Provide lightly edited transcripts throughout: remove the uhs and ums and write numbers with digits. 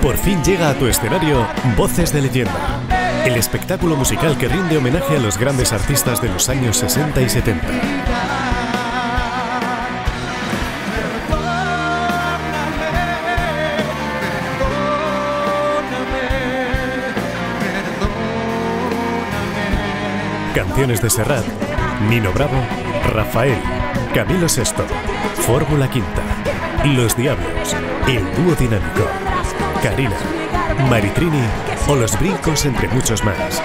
Por fin llega a tu escenario Voces de Leyenda, el espectáculo musical que rinde homenaje a los grandes artistas de los años 60 y 70. Canciones de Serrat, Nino Bravo, Rafael, Camilo Sesto, Fórmula Quinta, Los Diablos, El Dúo Dinámico, Carina, Maritrini o Los Brincos, entre muchos más.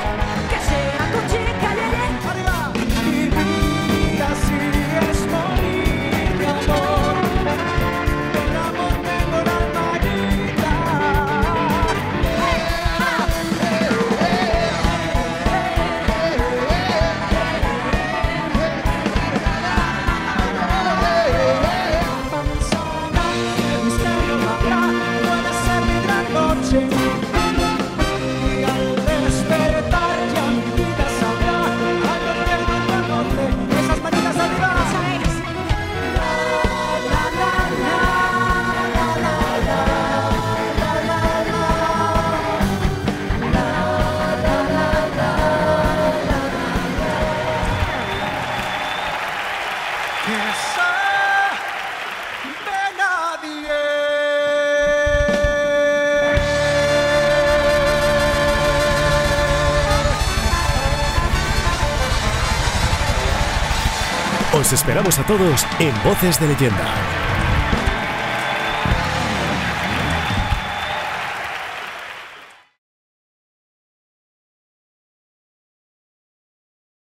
Os esperamos a todos en Voces de Leyenda.